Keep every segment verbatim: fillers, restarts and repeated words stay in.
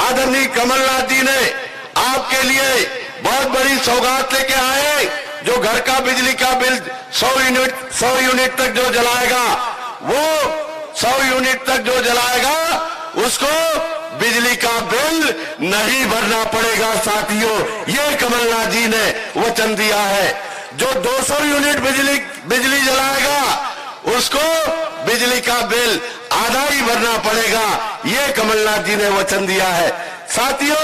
आदरणीय कमलनाथ जी ने आपके लिए बहुत बड़ी सौगात लेके आए, जो घर का बिजली का बिल सौ यूनिट सौ यूनिट तक जो जलाएगा, वो सौ यूनिट तक जो जलाएगा उसको बिजली का बिल नहीं भरना पड़ेगा। साथियों, ये कमलनाथ जी ने वचन दिया है। जो दो सौ यूनिट बिजली बिजली जलाएगा उसको बिजली का बिल आधा ही भरना पड़ेगा, ये कमलनाथ जी ने वचन दिया है। साथियों,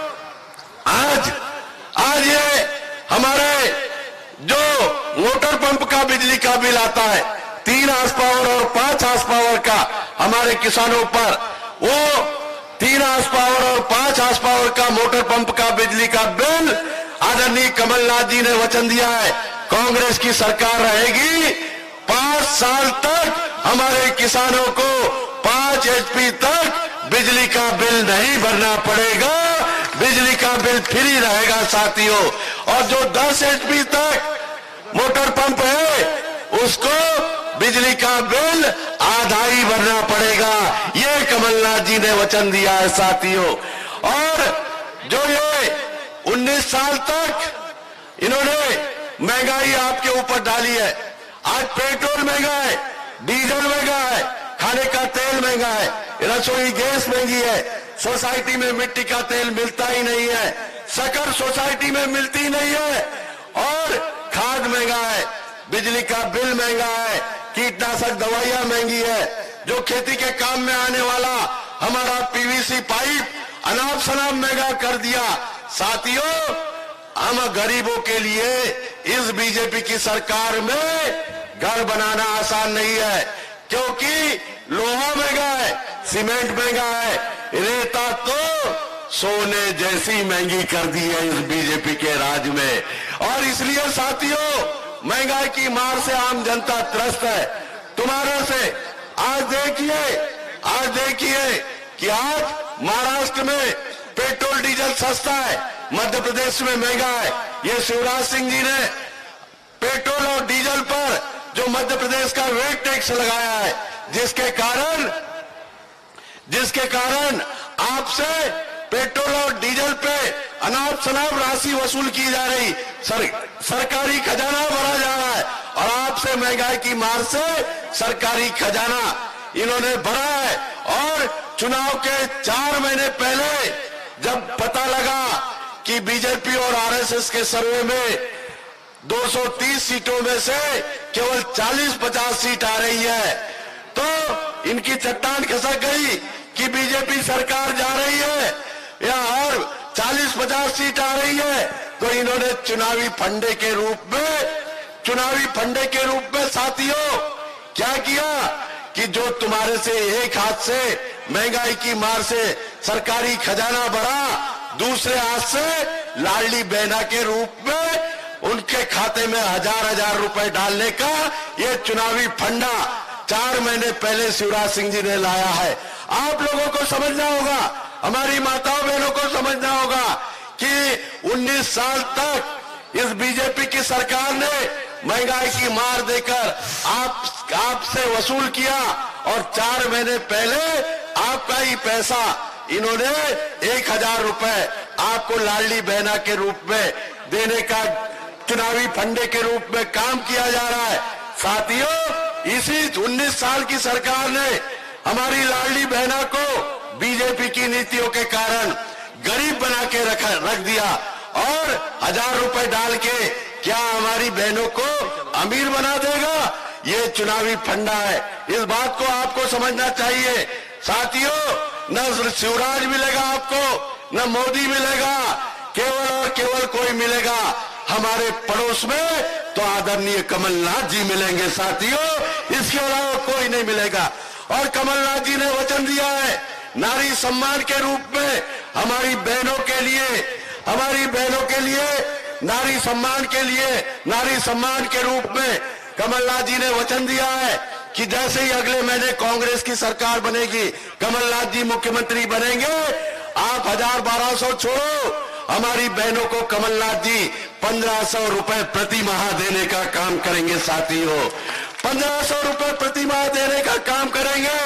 आज आज ये हमारे जो मोटर पंप का बिजली का बिल आता है तीन हार्स पावर और पांच हार्स पावर का हमारे किसानों पर, वो तीन हार्स पावर और पांच हार्स पावर का मोटर पंप का बिजली का बिल आदरणीय कमलनाथ जी ने वचन दिया है, कांग्रेस की सरकार रहेगी, पांच साल तक हमारे किसानों को पांच एचपी तक बिजली का बिल नहीं भरना पड़ेगा, बिजली का बिल फ्री रहेगा। साथियों, और जो दस एचपी तक मोटर पंप है उसको बिजली का बिल आधा ही भरना पड़ेगा, ये कमलनाथ जी ने वचन दिया है। साथियों, और जो ये उन्नीस साल तक इन्होंने महंगाई आपके ऊपर डाली है, आज पेट्रोल महंगा है, डीजल महंगा है, खाने का तेल महंगा है, रसोई गैस महंगी है, सोसाइटी में मिट्टी का तेल मिलता ही नहीं है, शक्कर सोसाइटी में मिलती नहीं है, और खाद महंगा है, बिजली का बिल महंगा है, कीटनाशक दवाइयां महंगी है, जो खेती के काम में आने वाला हमारा पीवीसी पाइप अनाप शनाप महंगा कर दिया। साथियों, हम गरीबों के लिए इस बीजेपी की सरकार में घर बनाना आसान नहीं है, क्योंकि लोहा महंगा है, सीमेंट महंगा है, रेता तो सोने जैसी महंगी कर दी है इस बीजेपी के राज में। और इसलिए साथियों, महंगाई की मार से आम जनता त्रस्त है। तुम्हारे से आज देखिए आज देखिए कि आज महाराष्ट्र में पेट्रोल डीजल सस्ता है, मध्य प्रदेश में महंगा है। ये शिवराज सिंह जी ने पेट्रोल और डीजल पर जो मध्य प्रदेश का वेट टैक्स लगाया है, जिसके कारण जिसके कारण आपसे पेट्रोल और डीजल पे अनाप शनाप राशि वसूल की जा रही, सर, सरकारी खजाना भरा जा रहा है, और आपसे महंगाई की मार से सरकारी खजाना इन्होंने भरा है। और चुनाव के चार महीने पहले जब पता लगा कि बीजेपी और आरएसएस के सर्वे में दो सौ तीस सीटों में से केवल चालीस पचास सीट आ रही है, तो इनकी चट्टान खसक गई कि बीजेपी सरकार जा रही है या और चालीस पचास सीट आ रही है, तो इन्होंने चुनावी फंडे के रूप में चुनावी फंडे के रूप में साथियों क्या किया कि जो तुम्हारे से एक हाथ से महंगाई की मार से सरकारी खजाना बढ़ा, दूसरे हाथ से लाडली बहना के रूप में उनके खाते में हजार हजार रुपए डालने का ये चुनावी फंडा चार महीने पहले शिवराज सिंह जी ने लाया है। आप लोगों को समझना होगा, हमारी माताओं बहनों को समझना होगा कि उन्नीस साल तक इस बीजेपी की सरकार ने महंगाई की मार देकर आप आपसे वसूल किया, और चार महीने पहले आपका ही पैसा इन्होंने एक हजार रुपए आपको लाडली बहना के रूप में देने का चुनावी फंडे के रूप में काम किया जा रहा है। साथियों, इसी उन्नीस साल की सरकार ने हमारी लाडली बहना को बीजेपी की नीतियों के कारण गरीब बना के रख रख दिया, और हजार रुपए डाल के क्या हमारी बहनों को अमीर बना देगा? ये चुनावी फंडा है, इस बात को आपको समझना चाहिए। साथियों, न शिवराज मिलेगा आपको, न मोदी मिलेगा, केवल और केवल कोई मिलेगा हमारे पड़ोस में तो आदरणीय कमलनाथ जी मिलेंगे। साथियों, इसके अलावा कोई नहीं मिलेगा। और कमलनाथ जी ने वचन दिया है, नारी सम्मान के रूप में हमारी बहनों के लिए हमारी बहनों के लिए नारी सम्मान के लिए नारी सम्मान के रूप में कमलनाथ जी ने वचन दिया है कि जैसे ही अगले महीने कांग्रेस की सरकार बनेगी, कमलनाथ जी मुख्यमंत्री बनेंगे, आप हजार बारह सौ छोड़ो, हमारी बहनों को कमलनाथ जी पंद्रह सौ रुपए प्रति माह देने का काम करेंगे। साथियों, पंद्रह सौ रुपए प्रति माह देने का काम करेंगे।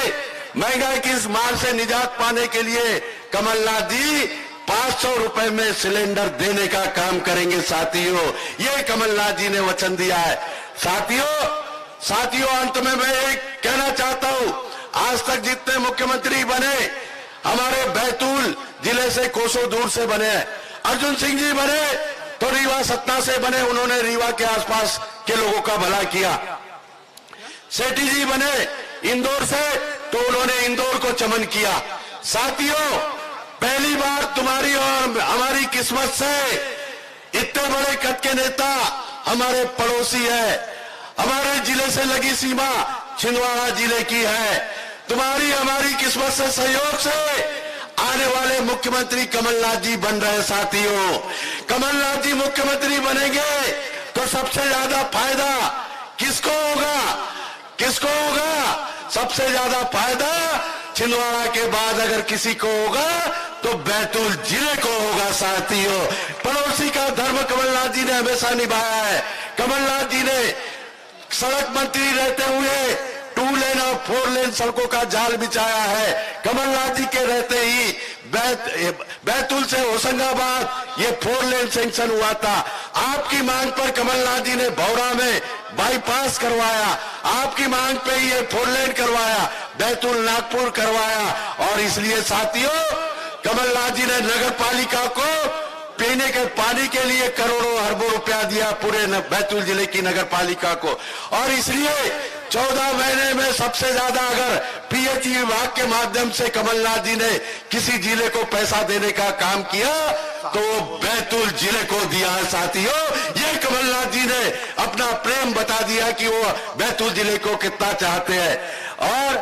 महंगाई की इस मार से निजात पाने के लिए कमलनाथ जी पांच सौ रुपए में सिलेंडर देने का काम करेंगे साथियों। ये कमलनाथ जी ने वचन दिया है। साथियों साथियों अंत में मैं एक कहना चाहता हूं, आज तक जितने मुख्यमंत्री बने हमारे बैतूल जिले से कोसों दूर से बने हैं। अर्जुन सिंह जी बने तो रीवा सतना से बने, उन्होंने रीवा के आसपास के लोगों का भला किया। सेठी जी बने इंदौर से तो उन्होंने इंदौर को चमन किया। साथियों पहली बार तुम्हारी और हमारी किस्मत से इतने बड़े कद के नेता हमारे पड़ोसी है, हमारे जिले से लगी सीमा छिंदवाड़ा जिले की है। तुम्हारी हमारी किस्मत से सहयोग से आने वाले मुख्यमंत्री कमलनाथ जी बन रहे। साथियों कमलनाथ जी मुख्यमंत्री बनेंगे तो सबसे ज्यादा फायदा किसको होगा? किसको होगा? सबसे ज्यादा फायदा छिंदवाड़ा के बाद अगर किसी को होगा तो बैतूल जिले को होगा। साथियों पड़ोसी का धर्म कमलनाथ जी ने हमेशा निभाया है। कमलनाथ जी ने सड़क मंत्री रहते हुए टू लेन और फोर लेन सड़कों का जाल बिछाया है। कमलनाथ जी के रहते ही बैत, बैतूल से होशंगाबाद ये फोर लेन सैंक्शन हुआ था। आपकी मांग पर कमलनाथ जी ने भौरा में बाईपास करवाया, आपकी मांग पे ये फोर लेन करवाया, बैतूल नागपुर करवाया। और इसलिए साथियों कमलनाथ जी ने नगर पालिका को पीने के पानी के लिए करोड़ों अरबों रुपया दिया पूरे बैतूल जिले की नगर पालिका को। और इसलिए चौदह महीने में सबसे ज्यादा अगर पीएचई विभाग के माध्यम से कमलनाथ जी ने किसी जिले को पैसा देने का काम किया तो वो बैतूल जिले को दिया है। साथियों ये कमलनाथ जी ने अपना प्रेम बता दिया कि वो बैतूल जिले को कितना चाहते हैं। और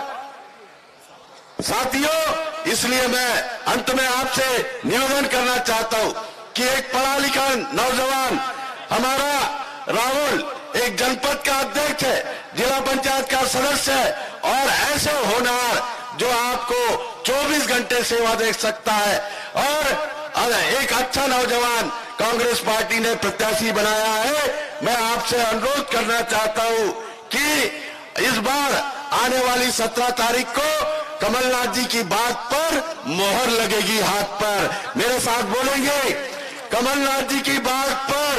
साथियों इसलिए मैं अंत में आपसे निवेदन करना चाहता हूं कि एक पढ़ा लिखा नौजवान हमारा राहुल एक जनपद का अध्यक्ष है, जिला पंचायत का सदस्य है और ऐसे होनहार जो आपको चौबीस घंटे सेवा दे सकता है। और एक अच्छा नौजवान कांग्रेस पार्टी ने प्रत्याशी बनाया है। मैं आपसे अनुरोध करना चाहता हूं कि इस बार आने वाली सत्रह तारीख को कमलनाथ जी की बात पर मोहर लगेगी हाथ पर। मेरे साथ बोलेंगे कमलनाथ जी की बात पर,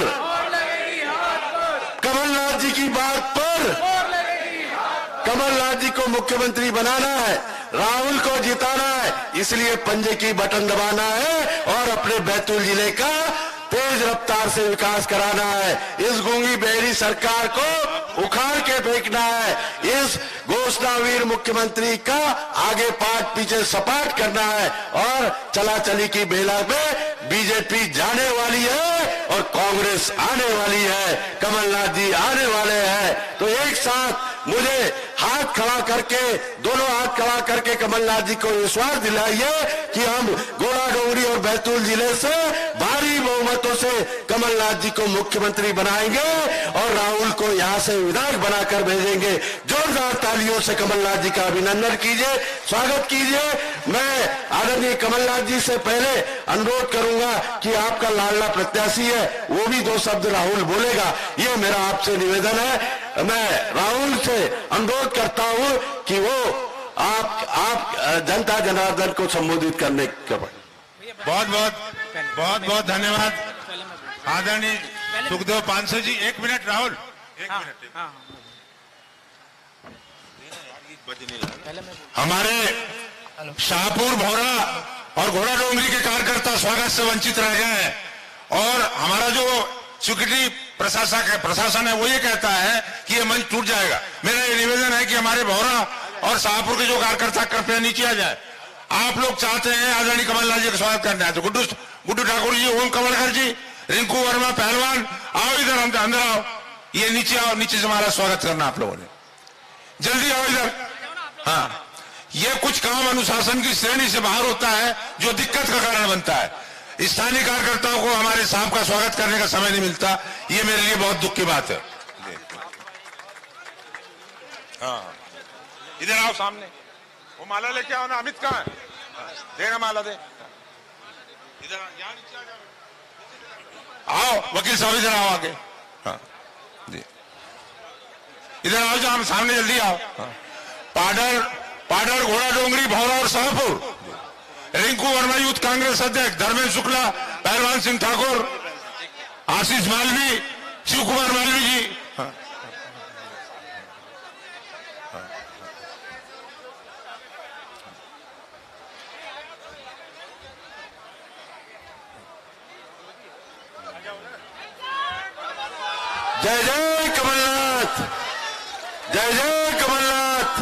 कमलनाथ जी की बात पर, कमलनाथ जी को मुख्यमंत्री बनाना है, राहुल को जिताना है, इसलिए पंजे की बटन दबाना है और अपने बैतूल जिले का तेज रफ्तार से विकास कराना है। इस गूंगी बहरी सरकार को उखाड़ के फेंकना है। इस घोषणावीर मुख्यमंत्री का आगे पाठ पीछे सपाट करना है। और चला चली की बेला में बीजेपी जाने वाली है और कांग्रेस आने वाली है, कमलनाथ जी आने वाले हैं। तो एक साथ मुझे हाथ खड़ा करके, दोनों हाथ खड़ा करके कमलनाथ जी को विश्वास दिलाइए कि हम गोला डोंगरी और बैतूल जिले से भारी बहुमतों से कमलनाथ जी को मुख्यमंत्री बनाएंगे और राहुल को यहां से विधायक बनाकर भेजेंगे। जोरदार तालियों से कमलनाथ जी का अभिनंदन कीजिए, स्वागत कीजिए। मैं आदरणीय कमलनाथ जी से पहले अनुरोध करूंगा कि आपका लाडला प्रत्याशी है वो भी दो शब्द राहुल बोलेगा, ये मेरा आपसे निवेदन है। मैं राहुल से अनुरोध करता हूं कि वो आप आप जनता जनार्दन को संबोधित करने के बाद। बहुत बहुत बहुत बहुत धन्यवाद आदरणीय सुखदेव पांसु जी। एक मिनट राहुल, एक हाँ, मिनट हाँ, हमारे शाहपुर भौरा और घोड़ा डोंगरी के कार्यकर्ता स्वागत से वंचित रह गए हैं और हमारा जो सिक्योरिटी प्रशासन प्रशासन है वो ये कहता है कि ये मंच टूट जाएगा। मेरा ये निवेदन है कि हमारे भौरा और शाहपुर के जो कार्यकर्ता कृपया नीचे आ जाए। आप लोग चाहते हैं आदरणीय कमलनाथ जी का स्वागत करना है तो गुड्डू गुड्डू ठाकुर जी, ओम कमलकर जी, रिंकू वर्मा पहलवान, आओ इधर, अंदर अंदर आओ, ये नीचे आओ, नीचे से हमारा स्वागत करना आप लोगों ने, जल्दी आओ इधर। हाँ, ये कुछ काम अनुशासन की श्रेणी से बाहर होता है जो दिक्कत का कारण बनता है। स्थानीय कार्यकर्ताओं को हमारे साहब का स्वागत करने का समय नहीं मिलता, ये मेरे लिए बहुत दुख की बात है। हाँ, इधर आओ सामने, वो माला लेके आओ ना। अमित कहाँ है? दे ना माला, दे इधर आओ। वकील साहब इधर आओ आगे। हाँ जी, इधर आओ, जो हम सामने जल्दी आओ। हाँ। पाडर पाडर, घोड़ा डोंगरी, भौरा और शाहपुर। रिंकू वर्मा यूथ कांग्रेस अध्यक्ष, धर्मेंद्र शुक्ला, पहलवान सिंह ठाकुर, आशीष मालवी, शिव कुमार मालवी जी। जय जय कमलनाथ, जय जय कमलनाथ।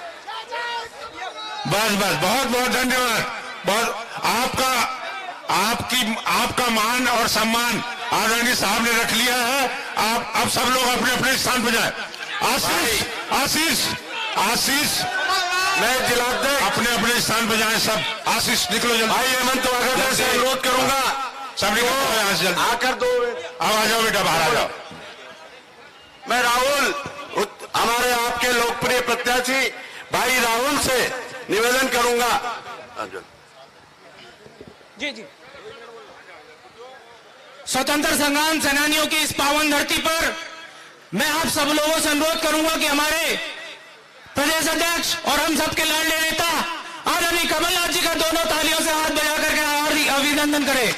बस बस, बहुत बहुत धन्यवाद। बहुत आपका आपकी आपका मान और सम्मान आदरणीय साहब ने रख लिया है। आप अब सब लोग अपने अपने स्थान पर जाए। आशीष आशीष आशीष मैं जिलाध्यक्ष अपने अपने स्थान पर जाए सब। आशीष निकलो जल्दी। भाई हेमंत वाघेला से अनुरोध करूंगा, सब निकलो यहाँ से जल्दी। आकर दो। अब आ जाओ बेटा, बाहर आ जाओ। मैं राहुल, हमारे आपके लोकप्रिय प्रत्याशी भाई राहुल से निवेदन करूंगा। जी जी स्वतंत्र संग्राम सेनानियों की इस पावन धरती पर मैं आप सब लोगों से अनुरोध करूंगा कि हमारे प्रदेश अध्यक्ष और हम सबके लाडले नेता आदरणीय कमलनाथ जी का दोनों तालियों से हाथ बजा करके हार्दिक अभिनंदन करें।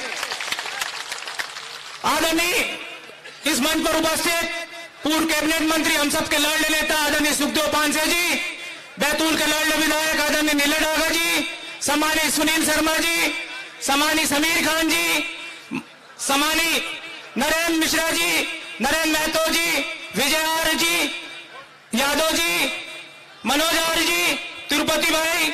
आदरणीय इस मंच पर उपस्थित पूर्व कैबिनेट मंत्री, हम सबके लाडले नेता आदरणीय सुखदेव पांसे जी, बैतूल के लाडले विधायक आदरणीय नीले डागा जी, सम्मानित सुनील शर्मा जी, सम्मानित समीर खान जी, सम्मानित नरेंद्र मिश्रा जी, नरेंद्र महतो जी, विजय आर्य जी, यादव जी, मनोज आर्य जी, तिरुपति भाई,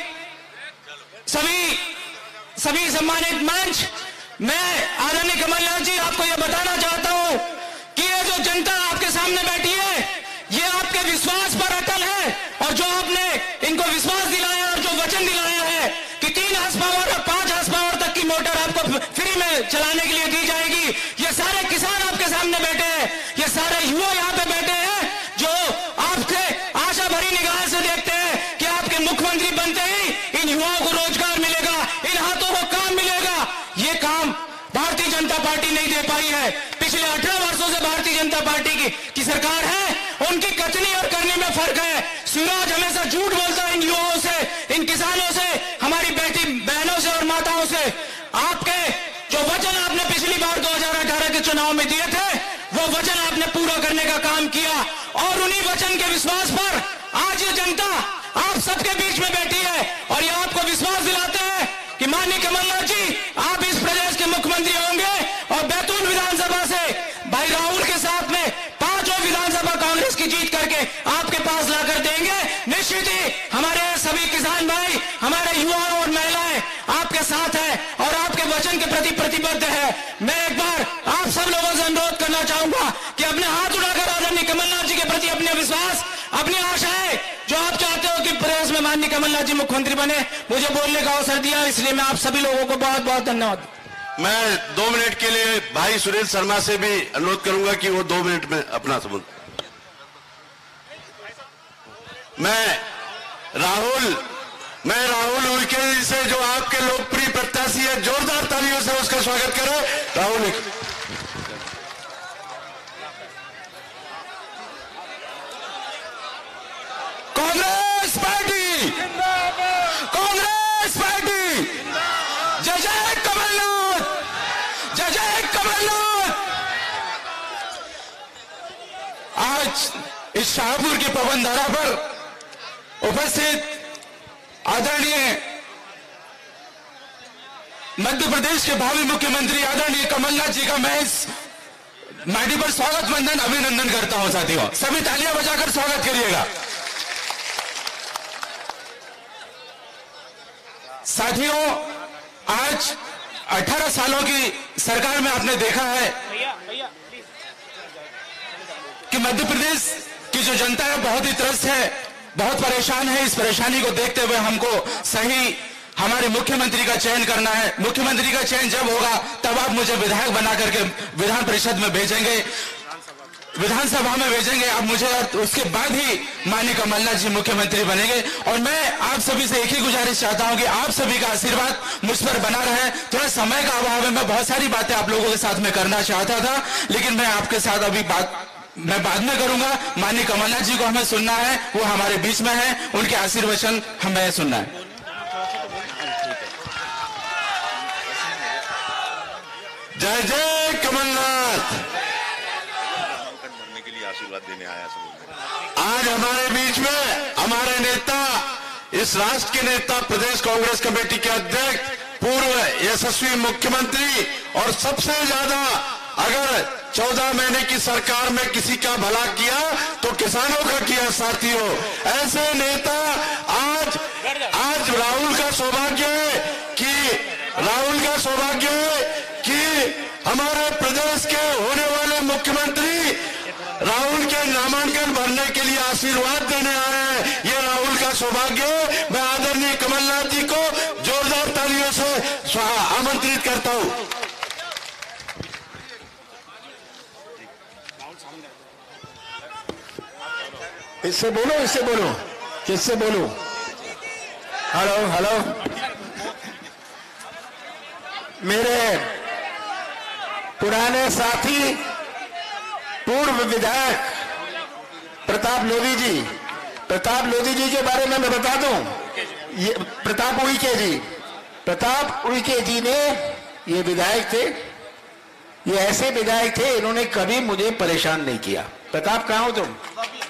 सभी सभी सम्मानित मंच। मैं आदरणीय कमलनाथ जी आपको यह बताना चाहता हूं कि ये जो जनता आपके सामने बैठी है ये आपके विश्वास पर अटल है, और जो आपने इनको विश्वास दिलाया और जो वचन दिलाया है कि तीन हार्स पावर और पांच हार्स पावर तक की मोटर आपको फ्री में चलाने के लिए दी जाएगी, ये सारे किसान आपके सामने बैठे हैं, ये सारे युवा यहाँ पे बैठे हैं जो आपसे आशा भरी निगाह से देखते हैं कि आपके मुख्यमंत्री बनते ही इन युवाओं को रोजगार मिलेगा, इन हाथों को काम मिलेगा। ये काम भारतीय जनता पार्टी नहीं दे पाई है। पिछले अठारह वर्षों से भारतीय जनता पार्टी की, की सरकार है, उनकी कथनी और करनी में फर्क है। सूरज हमेशा झूठ बोलता है इन युवाओं से, इन किसानों से, हमारी बेटी बहनों से और माताओं से। आपके जो वचन आपने पिछली बार दो हज़ार अठारह के चुनाव में दिए थे वो वचन आपने पूरा करने का काम किया, और उन्हीं वचन के विश्वास पर आज ये जनता आप सबके बीच में बैठी है और ये आपको विश्वास दिलाते हैं कि माननीय कमलनाथ जी आप इस प्रदेश के मुख्यमंत्री होंगे, और बैतूल विधानसभा से भाई राहुल के साथ में पांचों विधानसभा कांग्रेस की जीत करके आपके पास लाकर देंगे। निश्चित ही हमारे सभी किसान भाई, हमारे युवा और महिलाएं आपके साथ है और आपके वचन के प्रति प्रतिबद्ध है। मैं एक बार आप सब लोगों से अनुरोध करना चाहूंगा कि अपने हाथ उठाकर आदरणीय कमलनाथ जी के प्रति अपने विश्वास, अपनी आशाएं जो आप चाहते हो कि प्रदेश में माननीय कमलनाथ जी मुख्यमंत्री बने, मुझे बोलने का अवसर दिया, इसलिए मैं आप सभी लोगों को बहुत बहुत धन्यवाद। मैं दो मिनट के लिए भाई सुनील शर्मा से भी अनुरोध करूंगा कि वो दो मिनट में अपना संबोधन। मैं राहुल मैं राहुल उइके से, जो आपके लोकप्रिय प्रत्याशी है, जोरदार तालियों से उसका स्वागत करें। राहुल कांग्रेस पार्टी, कांग्रेस पार्टी, जय जय कमलनाथ, जय जय कमलनाथ। आज इस शाहपुर की पवन धारा पर उपस्थित आदरणीय मध्य प्रदेश के भावी मुख्यमंत्री आदरणीय कमलनाथ जी का मैं इस माटी पर स्वागत वंदन अभिनंदन करता हूं। साथियों सभी तालियां बजाकर स्वागत करिएगा। साथियों आज अठारह सालों की सरकार में आपने देखा है कि मध्य प्रदेश की जो जनता है बहुत ही त्रस्त है, बहुत परेशान है। इस परेशानी को देखते हुए हमको सही हमारे मुख्यमंत्री का चयन करना है। मुख्यमंत्री का चयन जब होगा तब आप मुझे विधायक बना करके विधान परिषद में भेजेंगे, विधानसभा में भेजेंगे आप मुझे, और उसके बाद ही माननीय कमलनाथ जी मुख्यमंत्री बनेंगे। और मैं आप सभी से एक ही गुजारिश चाहता हूं कि आप सभी का आशीर्वाद मुझ पर बना रहे। थोड़ा समय का अभाव है, मैं बहुत सारी बातें आप लोगों के साथ में करना चाहता था, लेकिन मैं आपके साथ अभी बात मैं बाद में करूंगा। माननीय कमलनाथ जी को हमें सुनना है, वो हमारे बीच में है, उनके आशीर्वचन हमें सुनना है। जय जय कमलनाथ। के लिए आशीर्वाद देने आया सब। आज हमारे बीच में हमारे नेता, इस राष्ट्र के नेता, प्रदेश कांग्रेस कमेटी के अध्यक्ष, पूर्व यशस्वी मुख्यमंत्री और सबसे ज्यादा अगर चौदह महीने की सरकार में किसी का भला किया तो किसानों का किया साथियों। ऐसे नेता आज आज राहुल का सौभाग्य है कि राहुल का सौभाग्य है कि हमारे प्रदेश के होने वाले मुख्यमंत्री राहुल के नामांकन भरने के लिए आशीर्वाद देने आ रहे हैं। ये राहुल का सौभाग्य है। मैं आदरणीय कमलनाथ जी को जोरदार तालियों से आमंत्रित करता हूं। इससे बोलो, इससे बोलो, किससे बोलो? Hello hello. मेरे पुराने साथी पूर्व विधायक प्रताप लोधी जी, प्रताप लोधी जी के बारे में मैं बता दूं, ये प्रताप उइके जी, प्रताप उइके जी ने ये विधायक थे, ये ऐसे विधायक थे, इन्होंने कभी मुझे परेशान नहीं किया। प्रताप कहाँ हो तुम?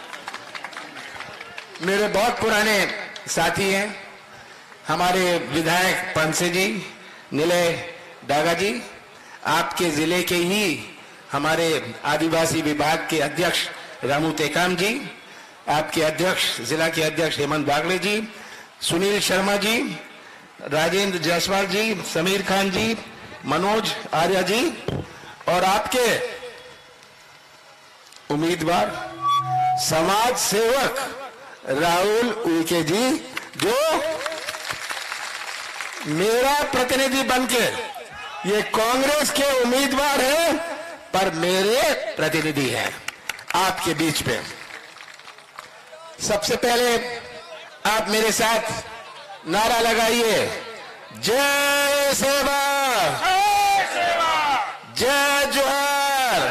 मेरे बहुत पुराने साथी हैं हमारे विधायक पंसे जी, निलय डागा जी, आपके जिले के ही हमारे आदिवासी विभाग के अध्यक्ष रामू टेकाम जी, आपके अध्यक्ष जिला के अध्यक्ष हेमंत बागले जी, सुनील शर्मा जी, राजेंद्र जायसवाल जी, समीर खान जी, मनोज आर्या जी और आपके उम्मीदवार समाज सेवक राहुल उइके जी, जो मेरा प्रतिनिधि बनके, ये कांग्रेस के उम्मीदवार हैं पर मेरे प्रतिनिधि हैं आपके बीच में। सबसे पहले आप मेरे साथ नारा लगाइए, जय सेवा, जय जोहार।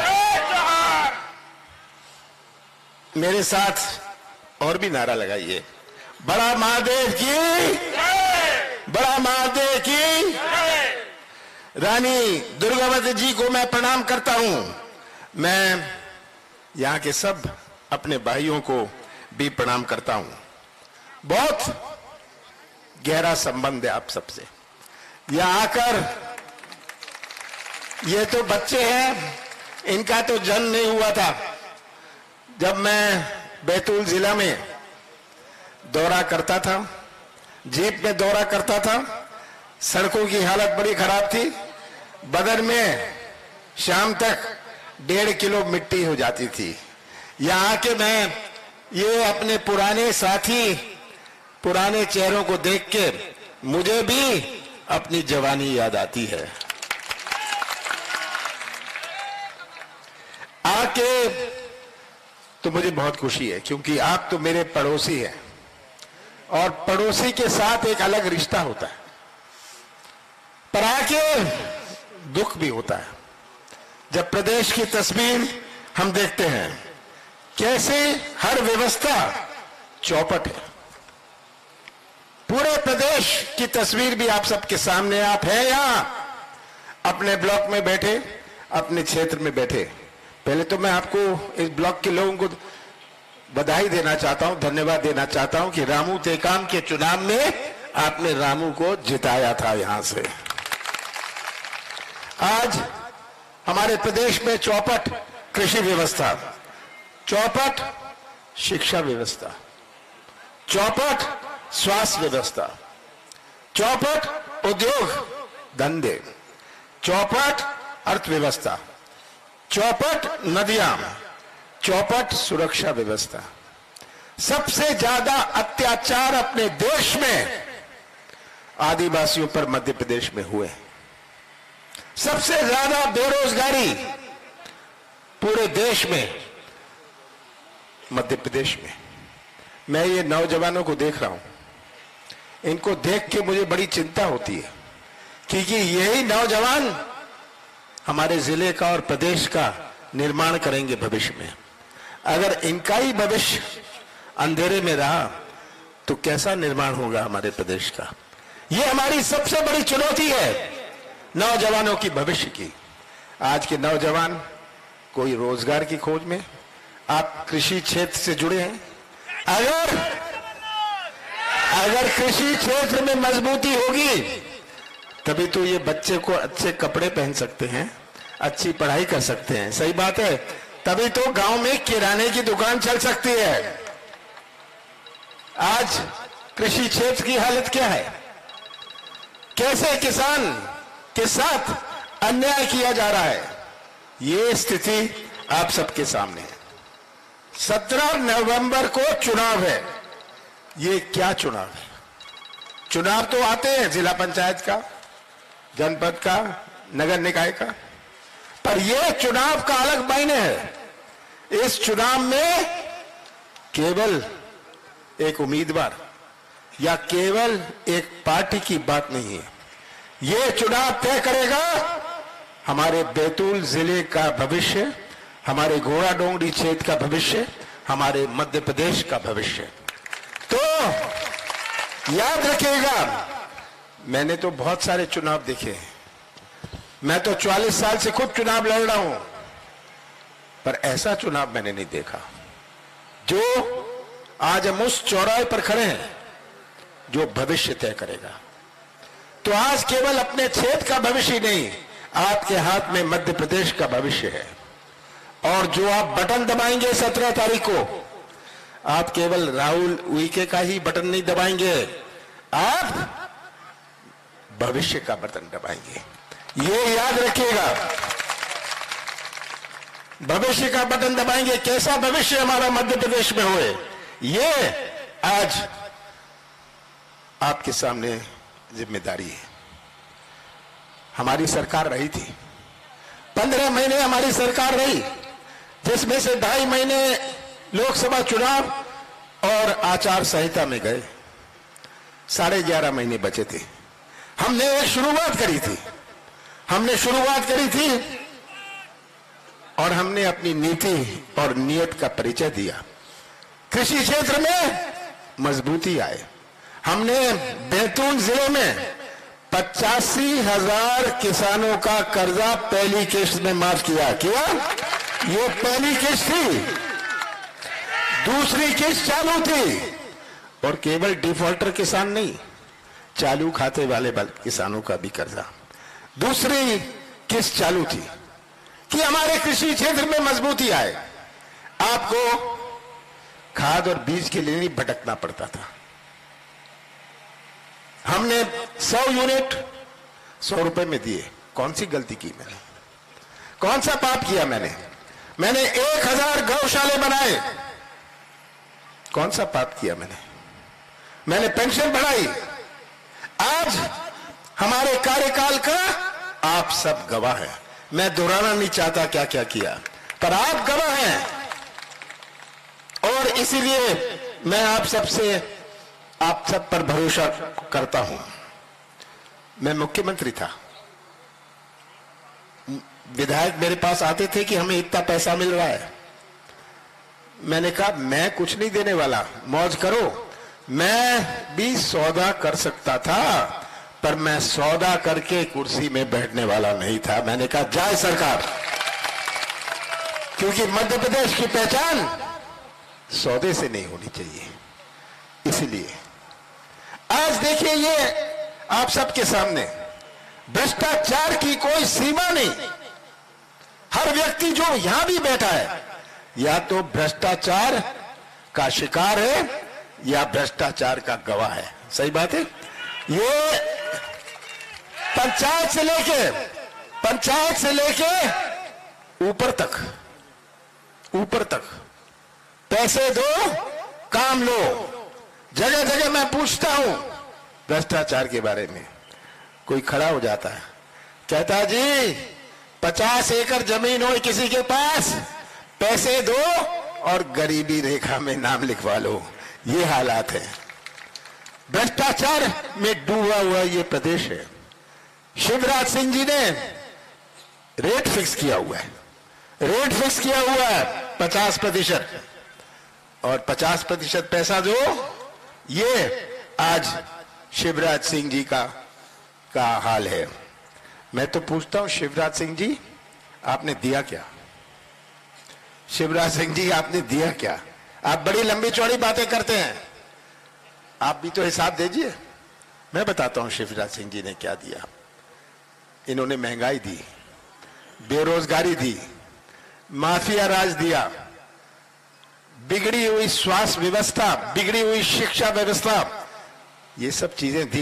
मेरे साथ और भी नारा लगाइए, बड़ा महादेव की, बड़ा महादेव की। रानी दुर्गावती जी को मैं प्रणाम करता हूं। मैं यहाँ के सब अपने भाइयों को भी प्रणाम करता हूं। बहुत गहरा संबंध है आप सबसे। यहाँ आकर, ये तो बच्चे हैं, इनका तो जन्म नहीं हुआ था। जब मैं बैतूल जिला में दौरा करता था, जीप में दौरा करता था, सड़कों की हालत बड़ी खराब थी। बदर में शाम तक डेढ़ किलो मिट्टी हो जाती थी। यहाँ के मैं ये अपने पुराने साथी, पुराने चेहरों को देख के मुझे भी अपनी जवानी याद आती है। आके तो मुझे बहुत खुशी है, क्योंकि आप तो मेरे पड़ोसी हैं और पड़ोसी के साथ एक अलग रिश्ता होता है। पर आके दुख भी होता है जब प्रदेश की तस्वीर हम देखते हैं, कैसे हर व्यवस्था चौपट है। पूरे प्रदेश की तस्वीर भी आप सबके सामने, आप हैं यहां अपने ब्लॉक में बैठे, अपने क्षेत्र में बैठे। पहले तो मैं आपको इस ब्लॉक के लोगों को बधाई देना चाहता हूं, धन्यवाद देना चाहता हूं कि रामू टेकाम के चुनाव में आपने रामू को जिताया था यहां से। आज हमारे प्रदेश में चौपट कृषि व्यवस्था, चौपट शिक्षा व्यवस्था, चौपट स्वास्थ्य व्यवस्था, चौपट उद्योग धंधे, चौपट अर्थव्यवस्था, चौपट नदियां, चौपट सुरक्षा व्यवस्था। सबसे ज्यादा अत्याचार अपने देश में आदिवासियों पर मध्य प्रदेश में हुए। सबसे ज्यादा बेरोजगारी पूरे देश में मध्य प्रदेश में। मैं ये नौजवानों को देख रहा हूं, इनको देख के मुझे बड़ी चिंता होती है, क्योंकि यही नौजवान हमारे जिले का और प्रदेश का निर्माण करेंगे भविष्य में। अगर इनका ही भविष्य अंधेरे में रहा तो कैसा निर्माण होगा हमारे प्रदेश का। ये हमारी सबसे बड़ी चुनौती है नौजवानों की भविष्य की। आज के नौजवान कोई रोजगार की खोज में, आप कृषि क्षेत्र से जुड़े हैं, अगर अगर कृषि क्षेत्र में मजबूती होगी तभी तो ये बच्चे को अच्छे कपड़े पहन सकते हैं, अच्छी पढ़ाई कर सकते हैं। सही बात है, तभी तो गांव में किराने की दुकान चल सकती है। आज कृषि क्षेत्र की हालत क्या है, कैसे किसान के साथ अन्याय किया जा रहा है, ये स्थिति आप सबके सामने है। सत्रह नवंबर को चुनाव है। ये क्या चुनाव है? चुनाव तो आते हैं जिला पंचायत का, जनपद का, नगर निकाय का, पर यह चुनाव का अलग मायने है। इस चुनाव में केवल एक उम्मीदवार या केवल एक पार्टी की बात नहीं है। यह चुनाव तय करेगा हमारे बैतूल जिले का भविष्य, हमारे घोड़ा डोंगरी क्षेत्र का भविष्य, हमारे मध्य प्रदेश का भविष्य। तो याद रखिएगा, मैंने तो बहुत सारे चुनाव देखे हैं, मैं तो चालीस साल से खुद चुनाव लड़ रहा हूं, पर ऐसा चुनाव मैंने नहीं देखा जो आज हम उस चौराहे पर खड़े हैं जो भविष्य तय करेगा। तो आज केवल अपने क्षेत्र का भविष्य नहीं, आपके हाथ में मध्य प्रदेश का भविष्य है। और जो आप बटन दबाएंगे सत्रह तारीख को, आप केवल राहुल उइके का ही बटन नहीं दबाएंगे, आप भविष्य का बटन दबाएंगे। ये याद रखिएगा, भविष्य का बटन दबाएंगे। कैसा भविष्य हमारा मध्य प्रदेश में होए, ये आज आपके सामने जिम्मेदारी है। हमारी सरकार रही थी, पंद्रह महीने हमारी सरकार रही, जिसमें से ढाई महीने लोकसभा चुनाव और आचार संहिता में गए, साढ़े ग्यारह महीने बचे थे। हमने एक शुरुआत करी थी, हमने शुरुआत करी थी और हमने अपनी नीति और नियत का परिचय दिया। कृषि क्षेत्र में मजबूती आए। हमने बैतूल जिले में पचासी हजार किसानों का कर्जा पहली किश्त में माफ किया किया ये पहली किश्त थी, दूसरी किश्त चालू थी, और केवल डिफॉल्टर किसान नहीं, चालू खाते वाले किसानों का भी कर्जा दूसरी किश्त चालू थी कि हमारे कृषि क्षेत्र में मजबूती आए। आपको खाद और बीज के लिए नहीं भटकना पड़ता था। हमने सौ यूनिट सौ रुपए में दिए। कौन सी गलती की मैंने, कौन सा पाप किया मैंने? मैंने एक हजार गौशाले बनाए। कौन सा पाप किया मैंने? मैंने पेंशन बढ़ाई। आज हमारे कार्यकाल का आप सब गवाह हैं। मैं दोहराना नहीं चाहता क्या क्या किया, पर आप गवाह हैं। और इसीलिए मैं आप सबसे आप सब पर भरोसा करता हूं। मैं मुख्यमंत्री था, विधायक मेरे पास आते थे कि हमें इतना पैसा मिल रहा है। मैंने कहा मैं कुछ नहीं देने वाला, मौज करो। मैं भी सौदा कर सकता था, पर मैं सौदा करके कुर्सी में बैठने वाला नहीं था। मैंने कहा जाए सरकार, क्योंकि मध्य प्रदेश की पहचान सौदे से नहीं होनी चाहिए। इसलिए आज देखिए, ये आप सबके सामने भ्रष्टाचार की कोई सीमा नहीं। हर व्यक्ति जो यहां भी बैठा है या तो भ्रष्टाचार का शिकार है या भ्रष्टाचार का गवाह है। सही बात है। ये पंचायत से लेके पंचायत से लेके ऊपर तक ऊपर तक पैसे दो, काम लो। जगह जगह मैं पूछता हूं भ्रष्टाचार के बारे में, कोई खड़ा हो जाता है, कहता है जी पचास एकड़ जमीन हो किसी के पास, पैसे दो और गरीबी रेखा में नाम लिखवा लो। ये हालात है। भ्रष्टाचार में डूबा हुआ ये प्रदेश है। शिवराज सिंह जी ने रेट फिक्स किया हुआ है, रेट फिक्स किया हुआ है। पचास प्रतिशत और पचास प्रतिशत पैसा जो ये आज शिवराज सिंह जी का का हाल है। मैं तो पूछता हूं शिवराज सिंह जी आपने दिया क्या? शिवराज सिंह जी आपने दिया क्या? आप बड़ी लंबी चौड़ी बातें करते हैं, आप भी तो हिसाब दीजिए। मैं बताता हूं शिवराज सिंह जी ने क्या दिया। इन्होंने महंगाई दी, बेरोजगारी दी, माफिया राज दिया, बिगड़ी हुई स्वास्थ्य व्यवस्था, बिगड़ी हुई शिक्षा व्यवस्था, ये सब चीजें दी।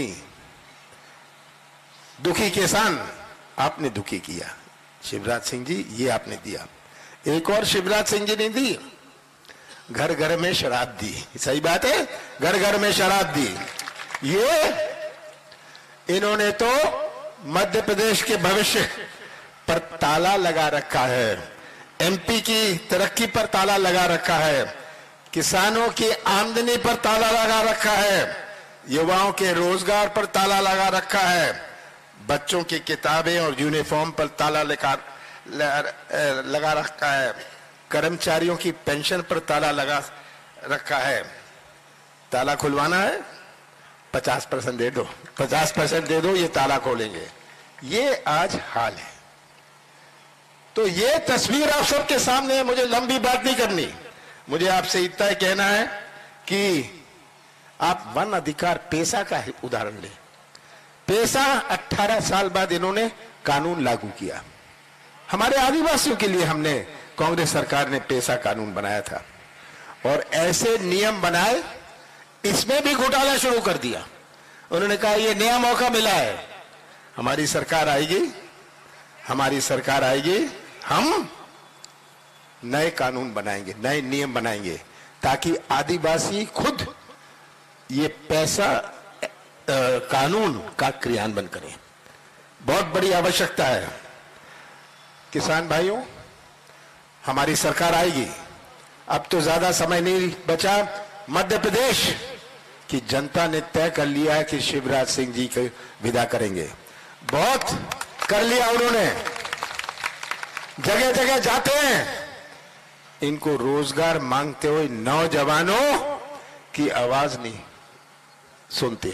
दुखी किसान आपने दुखी किया। शिवराज सिंह जी ये आपने दिया। एक और शिवराज सिंह जी ने दी, घर घर में शराब दी। सही बात है, घर घर में शराब दी। ये इन्होंने तो मध्य प्रदेश के भविष्य पर ताला लगा रखा है, एमपी की तरक्की पर ताला लगा रखा है, किसानों की आमदनी पर ताला लगा रखा है, युवाओं के रोजगार पर ताला लगा रखा है, बच्चों की किताबें और यूनिफॉर्म पर ताला लगा लगा रखा है, कर्मचारियों की पेंशन पर ताला लगा रखा है। ताला खुलवाना है, पचास परसेंट दे दो, पचास परसेंट दे दो, ये ताला खोलेंगे। ये आज हाल है। तो ये तस्वीर आप सबके सामने है। मुझे लंबी बात नहीं करनी, मुझे आपसे इतना ही कहना है कि आप वन अधिकार पेशा का उदाहरण लें। पेशा अठारह साल बाद इन्होंने कानून लागू किया। हमारे आदिवासियों के लिए हमने कांग्रेस सरकार ने पेशा कानून बनाया था और ऐसे नियम बनाए, इसमें भी घोटाला शुरू कर दिया। उन्होंने कहा ये नया मौका मिला है, हमारी सरकार आएगी, हमारी सरकार आएगी, हम नए कानून बनाएंगे, नए नियम बनाएंगे ताकि आदिवासी खुद ये पैसा आ, कानून का क्रियान्वयन करें। बहुत बड़ी आवश्यकता है। किसान भाइयों, हमारी सरकार आएगी, अब तो ज्यादा समय नहीं बचा। मध्य प्रदेश की जनता ने तय कर लिया है कि शिवराज सिंह जी को विदा करेंगे। बहुत कर लिया उन्होंने, जगह जगह जाते हैं, इनको रोजगार मांगते हुए नौजवानों की आवाज नहीं सुनते।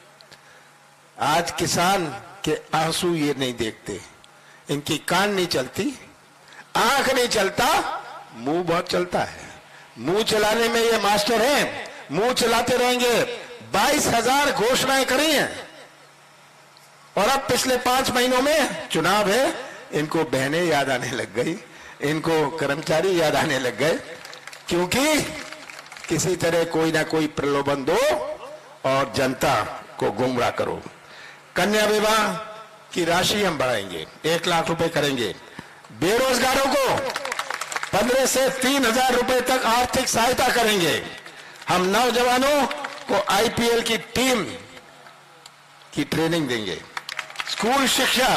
आज किसान के आंसू ये नहीं देखते, इनकी कान नहीं चलती, आंख नहीं चलता, मुंह बहुत चलता है। मुंह चलाने में ये मास्टर हैं, मुंह चलाते रहेंगे। बाईस हजार घोषणाएं करी हैं और अब पिछले पांच महीनों में चुनाव है, इनको बहनें याद आने लग गई, इनको कर्मचारी याद आने लग गए, क्योंकि किसी तरह कोई ना कोई प्रलोभन दो और जनता को गुमराह करो। कन्या विवाह की राशि हम बढ़ाएंगे, एक लाख रुपए करेंगे। बेरोजगारों को पंद्रह से तीन हजार रुपए तक आर्थिक सहायता करेंगे। हम नौजवानों को आईपीएल की टीम की ट्रेनिंग देंगे। स्कूल शिक्षा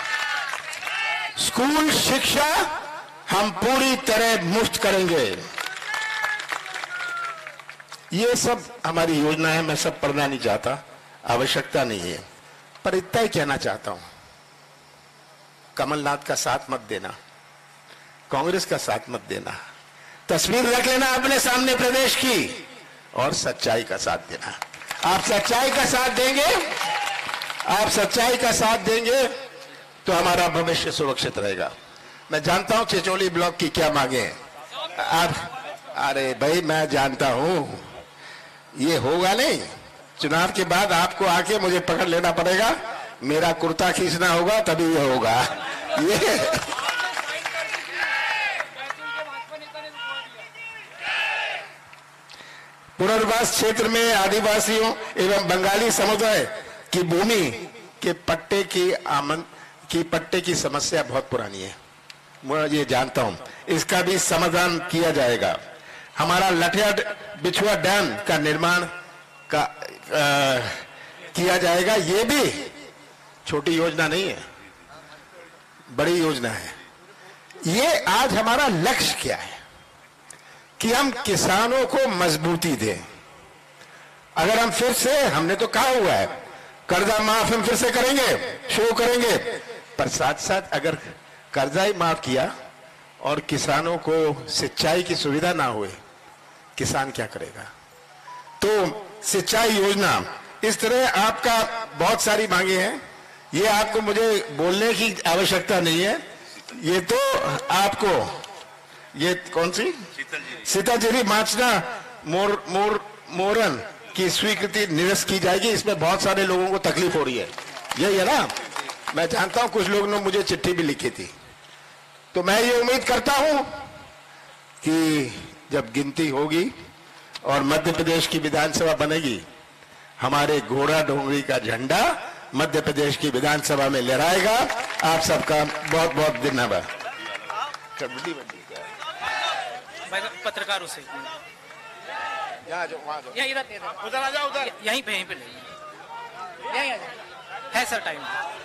स्कूल शिक्षा हम पूरी तरह मुफ्त करेंगे। ये सब हमारी योजना है। मैं सब पढ़ना नहीं चाहता, आवश्यकता नहीं है, पर इतना ही कहना चाहता हूं, कमलनाथ का साथ मत देना, कांग्रेस का साथ मत देना, तस्वीर रख लेना अपने सामने प्रदेश की, और सच्चाई का साथ देना। आप सच्चाई का साथ देंगे, आप सच्चाई का साथ देंगे तो हमारा भविष्य सुरक्षित रहेगा। मैं जानता हूं चिचोली ब्लॉक की क्या मांगे हैं। आप, अरे भाई मैं जानता हूं ये होगा नहीं। चुनाव के बाद आपको आके मुझे पकड़ लेना पड़ेगा, मेरा कुर्ता खींचना होगा, तभी ये होगा। ये पुनर्वास क्षेत्र में आदिवासियों एवं बंगाली समुदाय की भूमि के पट्टे की आमन की पट्टे की समस्या बहुत पुरानी है, मैं ये जानता हूं, इसका भी समाधान किया जाएगा। हमारा लठिया बिछुआ डैम का निर्माण का आ, किया जाएगा। ये भी छोटी योजना नहीं है, बड़ी योजना है। ये आज हमारा लक्ष्य क्या है कि हम किसानों को मजबूती दें। अगर हम फिर से, हमने तो कहा हुआ है कर्जा माफ हम फिर से करेंगे, शुरू करेंगे, पर साथ साथ अगर कर्जा ही माफ किया और किसानों को सिंचाई की सुविधा ना हुए, किसान क्या करेगा? तो सिंचाई योजना, इस तरह आपका बहुत सारी मांगे हैं। ये आपको मुझे बोलने की आवश्यकता नहीं है, ये तो आपको, ये कौन सी सीताजिरी माचना मोर मोर मोरन की स्वीकृति निरस्त की जाएगी। इसमें बहुत सारे लोगों को तकलीफ हो रही है, यही है ना? मैं जानता हूं कुछ लोगों ने मुझे चिट्ठी भी लिखी थी। तो मैं ये उम्मीद करता हूं कि जब गिनती होगी और मध्य प्रदेश की विधानसभा बनेगी, हमारे घोड़ा डोंगरी का झंडा मध्य प्रदेश की विधानसभा में लहराएगा। आप सबका बहुत बहुत धन्यवाद। पत्रकारों से यहाँ जो वहाँ जो यहाँ इधर उधर आ जाओ, उधर यहीं पे यहीं पे ले है सर टाइम।